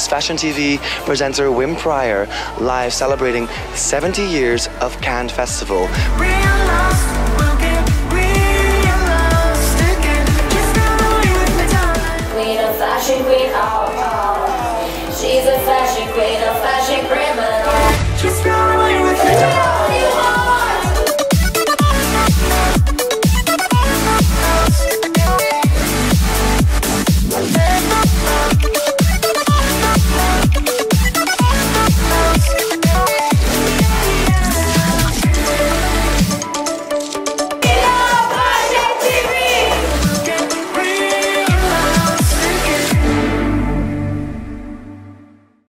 is Fashion TV presenter Wim Pryor, live celebrating 70 years of Cannes Festival. Fashion queen, oh, she's a fashion queen, a fashion criminal. Just run away with me.